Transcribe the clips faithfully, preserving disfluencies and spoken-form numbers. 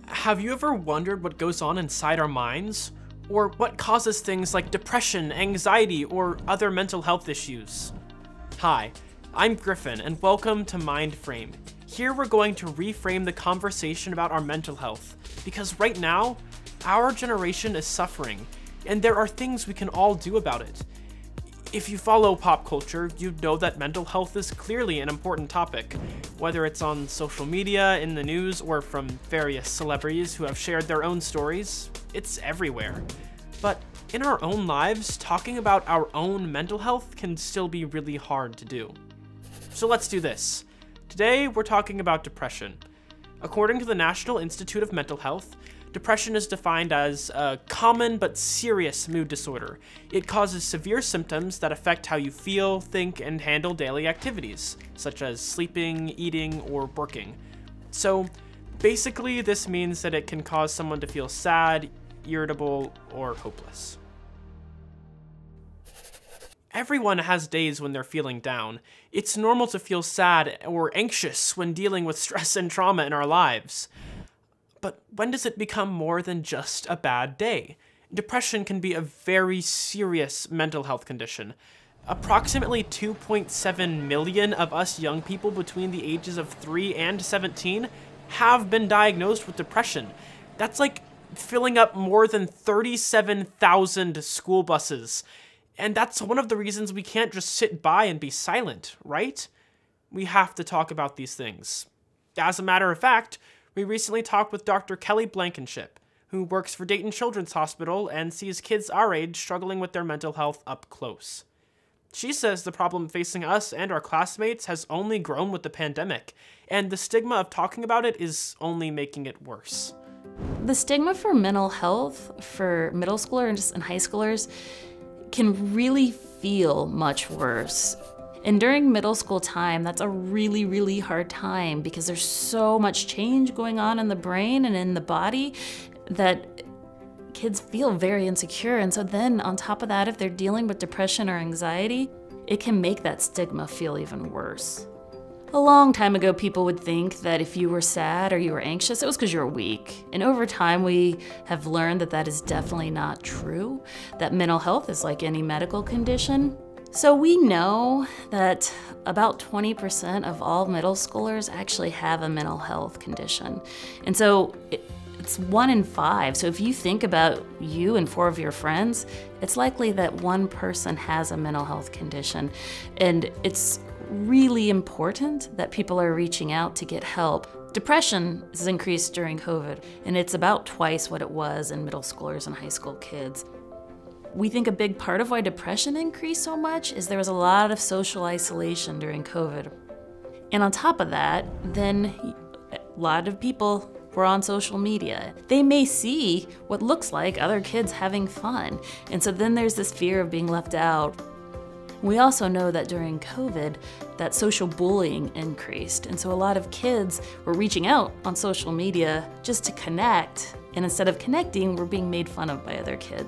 Have you ever wondered what goes on inside our minds? Or what causes things like depression, anxiety, or other mental health issues? Hi, I'm Griffin, and welcome to Mind Framed. Here we're going to reframe the conversation about our mental health, because right now, our generation is suffering, and there are things we can all do about it. If you follow pop culture, you know that mental health is clearly an important topic, whether it's on social media, in the news, or from various celebrities who have shared their own stories. It's everywhere. But in our own lives, talking about our own mental health can still be really hard to do. So let's do this. Today, we're talking about depression. According to the National Institute of Mental Health, depression is defined as a common but serious mood disorder. It causes severe symptoms that affect how you feel, think, and handle daily activities, such as sleeping, eating, or working. So basically, this means that it can cause someone to feel sad, irritable, or hopeless. Everyone has days when they're feeling down. It's normal to feel sad or anxious when dealing with stress and trauma in our lives. But when does it become more than just a bad day? Depression can be a very serious mental health condition. Approximately two point seven million of us young people between the ages of three and seventeen have been diagnosed with depression. That's like filling up more than thirty-seven thousand school buses. And that's one of the reasons we can't just sit by and be silent, right? We have to talk about these things. As a matter of fact, we recently talked with Doctor Kelly Blankenship, who works for Dayton Children's Hospital and sees kids our age struggling with their mental health up close. She says the problem facing us and our classmates has only grown with the pandemic, and the stigma of talking about it is only making it worse. The stigma for mental health for middle schoolers and high schoolers can really feel much worse. And during middle school time, that's a really, really hard time because there's so much change going on in the brain and in the body that kids feel very insecure. And so then on top of that, if they're dealing with depression or anxiety, it can make that stigma feel even worse. A long time ago, people would think that if you were sad or you were anxious, it was because you were weak. And over time, we have learned that that is definitely not true, that mental health is like any medical condition. So we know that about twenty percent of all middle schoolers actually have a mental health condition. And so it, it's one in five. So if you think about you and four of your friends, it's likely that one person has a mental health condition. And it's really important that people are reaching out to get help. Depression has increased during COVID, and it's about twice what it was in middle schoolers and high school kids. We think a big part of why depression increased so much is there was a lot of social isolation during COVID. And on top of that, then a lot of people were on social media. They may see what looks like other kids having fun. And so then there's this fear of being left out. We also know that during COVID, that social bullying increased. And so a lot of kids were reaching out on social media just to connect. And instead of connecting, we're being made fun of by other kids.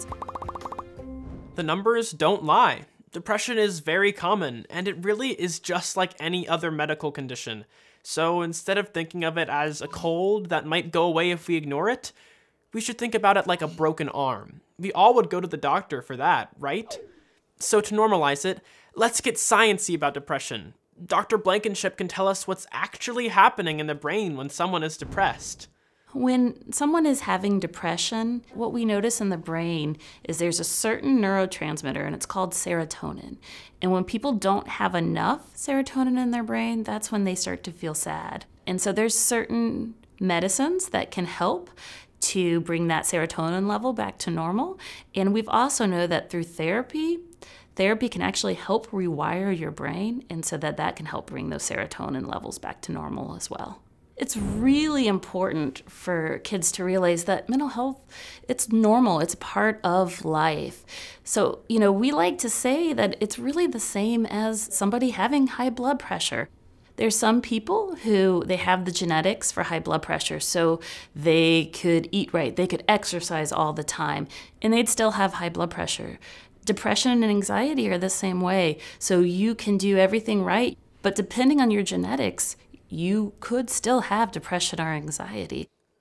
The numbers don't lie. Depression is very common, and it really is just like any other medical condition. So instead of thinking of it as a cold that might go away if we ignore it, we should think about it like a broken arm. We all would go to the doctor for that, right? So to normalize it, let's get sciencey about depression. Doctor Blankenship can tell us what's actually happening in the brain when someone is depressed. When someone is having depression, what we notice in the brain is there's a certain neurotransmitter, and it's called serotonin. And when people don't have enough serotonin in their brain, that's when they start to feel sad. And so there's certain medicines that can help to bring that serotonin level back to normal. And we've also know that through therapy, therapy can actually help rewire your brain, and so that that can help bring those serotonin levels back to normal as well. It's really important for kids to realize that mental health, it's normal, it's part of life. So, you know, we like to say that it's really the same as somebody having high blood pressure. There's some people who they have the genetics for high blood pressure, so they could eat right, they could exercise all the time, and they'd still have high blood pressure. Depression and anxiety are the same way, so you can do everything right, but depending on your genetics, you could still have depression or anxiety.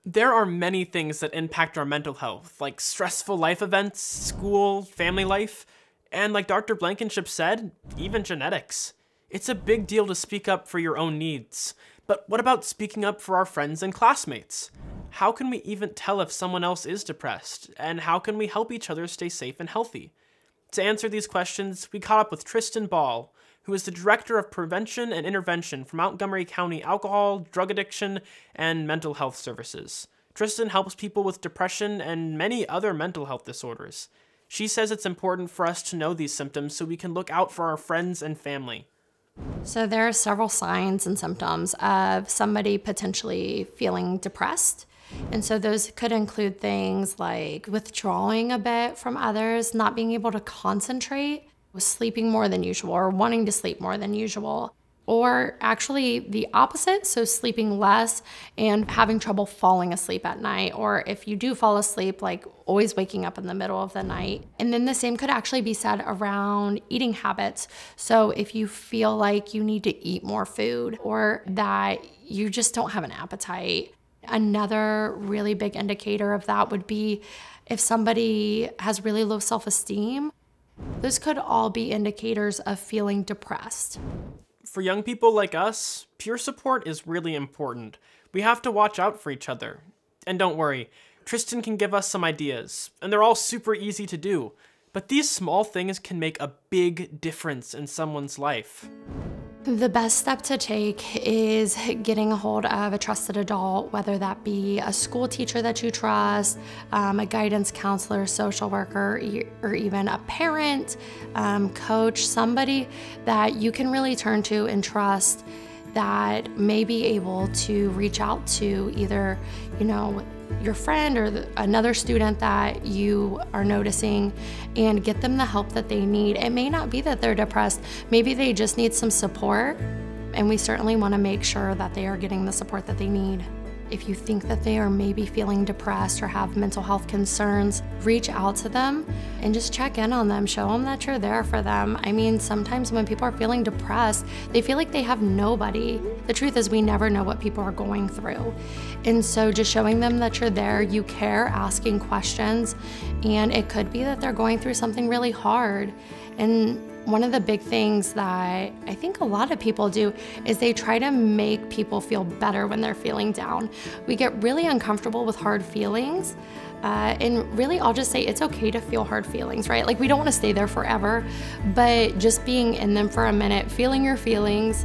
There are many things that impact our mental health, like stressful life events, school, family life, and like Doctor Blankenship said, even genetics. It's a big deal to speak up for your own needs. But what about speaking up for our friends and classmates? How can we even tell if someone else is depressed? And how can we help each other stay safe and healthy? To answer these questions, we caught up with Tristan Ball, who is the Director of Prevention and Intervention for Montgomery County Alcohol, Drug Addiction, and Mental Health Services. Tristan helps people with depression and many other mental health disorders. She says it's important for us to know these symptoms so we can look out for our friends and family. So there are several signs and symptoms of somebody potentially feeling depressed. And so those could include things like withdrawing a bit from others, not being able to concentrate, sleeping more than usual or wanting to sleep more than usual, or actually the opposite, so sleeping less and having trouble falling asleep at night, or if you do fall asleep, like always waking up in the middle of the night. And then the same could actually be said around eating habits. So if you feel like you need to eat more food or that you just don't have an appetite. Another really big indicator of that would be if somebody has really low self-esteem. Those could all be indicators of feeling depressed. For young people like us, peer support is really important. We have to watch out for each other. And don't worry, Tristan can give us some ideas, and they're all super easy to do. But these small things can make a big difference in someone's life. The best step to take is getting a hold of a trusted adult, whether that be a school teacher that you trust, um, a guidance counselor, social worker, or even a parent, um, coach, somebody that you can really turn to and trust that may be able to reach out to either, you know, your friend or the, another student that you are noticing and get them the help that they need. It may not be that they're depressed. Maybe they just need some support, and we certainly want to make sure that they are getting the support that they need. If you think that they are maybe feeling depressed or have mental health concerns, reach out to them and just check in on them. Show them that you're there for them. I mean, sometimes when people are feeling depressed, they feel like they have nobody. The truth is we never know what people are going through. And so just showing them that you're there, you care, asking questions, and it could be that they're going through something really hard. And one of the big things that I think a lot of people do is they try to make people feel better when they're feeling down. We get really uncomfortable with hard feelings. Uh, and really, I'll just say it's okay to feel hard feelings, right? Like we don't want to stay there forever, but just being in them for a minute, feeling your feelings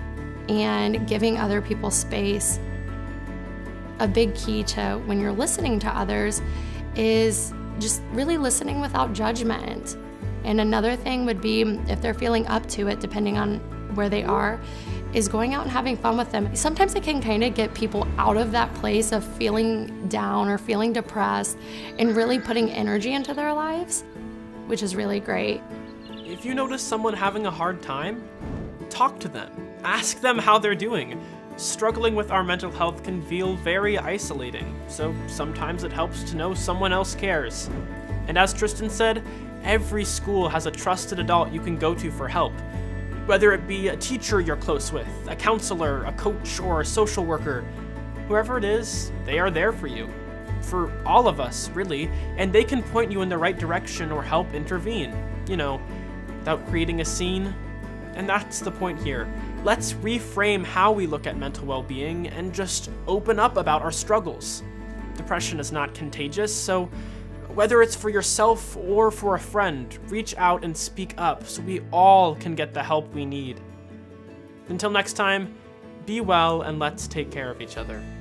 and giving other people space. A big key to when you're listening to others is just really listening without judgment. And another thing would be if they're feeling up to it, depending on where they are, is going out and having fun with them. Sometimes it can kind of get people out of that place of feeling down or feeling depressed and really putting energy into their lives, which is really great. If you notice someone having a hard time, talk to them. Ask them how they're doing. Struggling with our mental health can feel very isolating, so sometimes it helps to know someone else cares. And as Tristan said, every school has a trusted adult you can go to for help. Whether it be a teacher you're close with, a counselor, a coach, or a social worker, whoever it is, they are there for you. For all of us, really, and they can point you in the right direction or help intervene, you know, without creating a scene. And that's the point here. Let's reframe how we look at mental well-being and just open up about our struggles. Depression is not contagious, so whether it's for yourself or for a friend, reach out and speak up so we all can get the help we need. Until next time, be well and let's take care of each other.